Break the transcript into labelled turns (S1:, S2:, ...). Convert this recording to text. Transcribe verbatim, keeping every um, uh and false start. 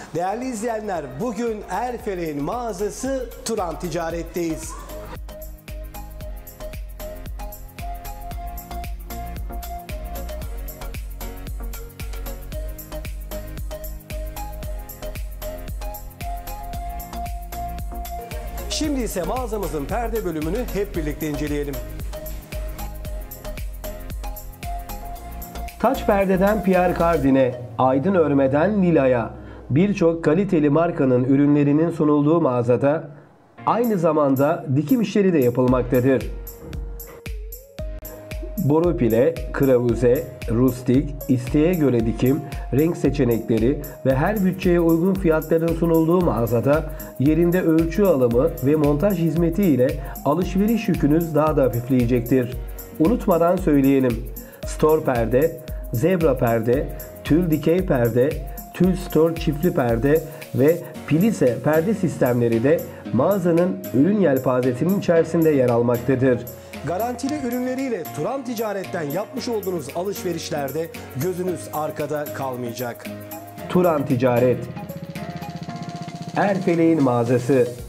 S1: Değerli izleyenler, bugün Erfelek'in mağazası Turan Ticaret'teyiz. Şimdi ise mağazamızın perde bölümünü hep birlikte inceleyelim. Taç perdeden Pierre Cardin'e, aydın örmeden Nila'ya birçok kaliteli markanın ürünlerinin sunulduğu mağazada aynı zamanda dikim işleri de yapılmaktadır. Boru pile, kravuze, rustik, isteğe göre dikim, renk seçenekleri ve her bütçeye uygun fiyatların sunulduğu mağazada yerinde ölçü alımı ve montaj hizmeti ile alışveriş yükünüz daha da hafifleyecektir. Unutmadan söyleyelim. Store perde, zebra perde, tül dikey perde, tül store çiftli perde ve plise perde sistemleri de mağazanın ürün yelpazesinin içerisinde yer almaktadır. Garantili ürünleriyle Turan Ticaret'ten yapmış olduğunuz alışverişlerde gözünüz arkada kalmayacak. Turan Ticaret, Erfelek'in mağazası.